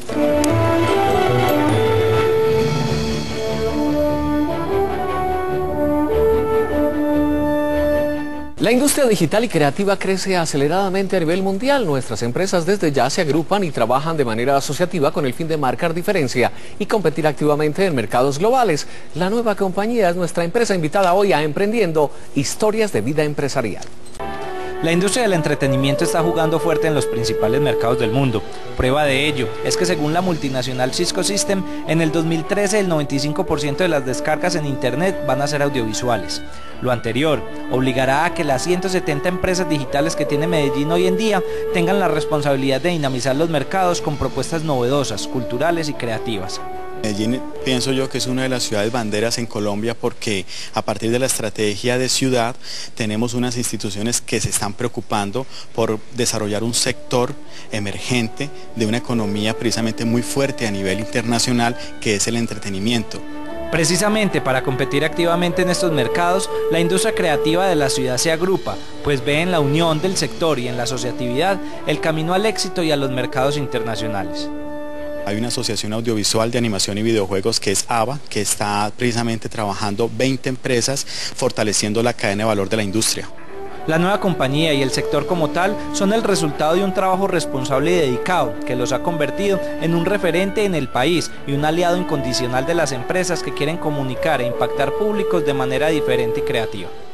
La industria digital y creativa crece aceleradamente a nivel mundial. Nuestras empresas desde ya se agrupan y trabajan de manera asociativa con el fin de marcar diferencia y competir activamente en mercados globales. La nueva compañía es nuestra empresa invitada hoy a Emprendiendo, historias de vida empresarial. La industria del entretenimiento está jugando fuerte en los principales mercados del mundo. Prueba de ello es que según la multinacional Cisco System, en el 2013 el 95% de las descargas en Internet van a ser audiovisuales. Lo anterior obligará a que las 170 empresas digitales que tiene Medellín hoy en día tengan la responsabilidad de dinamizar los mercados con propuestas novedosas, culturales y creativas. Medellín pienso yo que es una de las ciudades banderas en Colombia porque a partir de la estrategia de ciudad tenemos unas instituciones que se están preocupando por desarrollar un sector emergente de una economía precisamente muy fuerte a nivel internacional que es el entretenimiento. Precisamente para competir activamente en estos mercados, la industria creativa de la ciudad se agrupa, pues ve en la unión del sector y en la asociatividad el camino al éxito y a los mercados internacionales. Hay una asociación audiovisual de animación y videojuegos que es AVA, que está precisamente trabajando 20 empresas fortaleciendo la cadena de valor de la industria. La nueva compañía y el sector como tal son el resultado de un trabajo responsable y dedicado que los ha convertido en un referente en el país y un aliado incondicional de las empresas que quieren comunicar e impactar públicos de manera diferente y creativa.